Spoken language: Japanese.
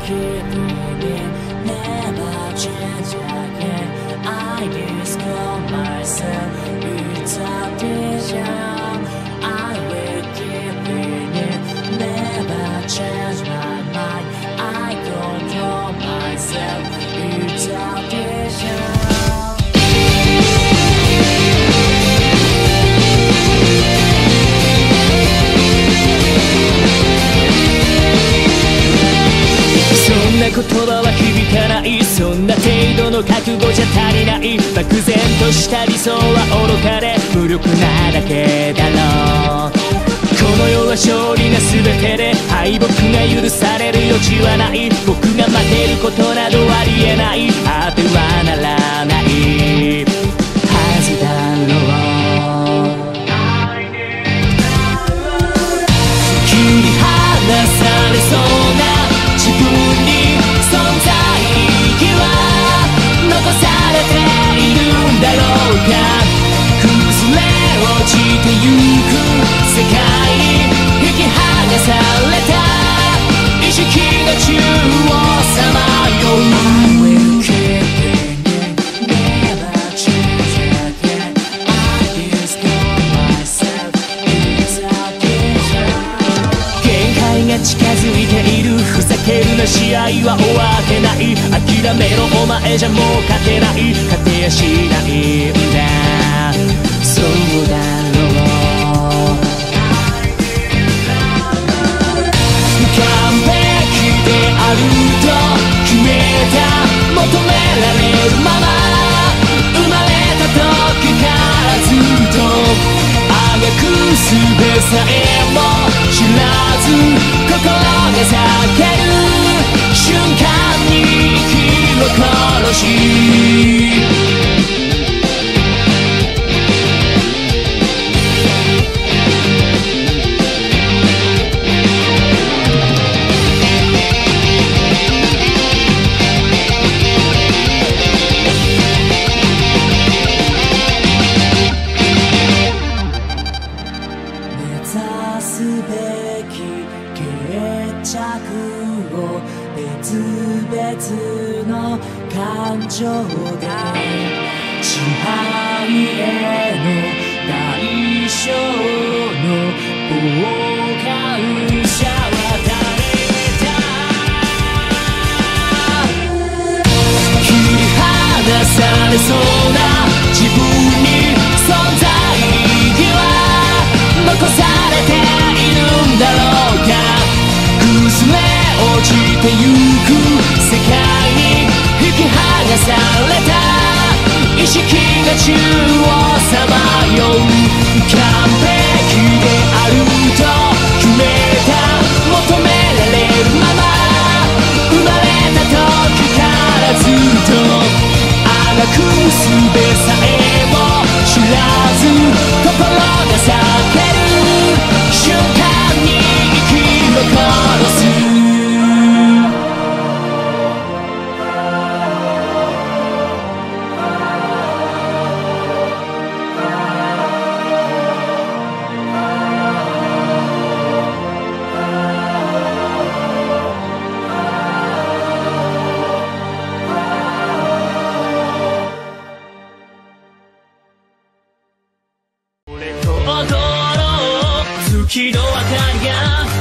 keep breathing, never change again. I discover myself without vision. I will keep breathing, never change my mind. I control myself without vision. 言葉は響かない、そんな程度の覚悟じゃ足りない。漠然とした理想は愚かで無力なだけだろう。この世は勝利が全てで敗北が許される余地はない。僕が負けることなどありえない。あってはならないはずだろう。切り離されそうな自分に存在意義は残されているんだろうか。崩れ落ちてゆく世界に引き剥がされた意識が宙をさまよう。近づいている、ふざけるな試合は終わってない。諦めろお前じゃもう勝てない、勝てやしないんだ。そうだろう。完璧であると決めた、求められるまま生まれた時からずっとあがくすべさえも知らず心が裂ける瞬間に息を殺し、目指すべき決着を別々の感情で、支配への代償の傍観者は誰だ。切り離されそうな自分に存在意義は残されているんだろうか。崩れ落ちてゆく世界に引き剥がされた意識が宙をさまよう。完璧であると決めた、求められるまま生まれた時からずっとあがくすべさえも知らず心が裂ける瞬間に息を殺す。月の明かりが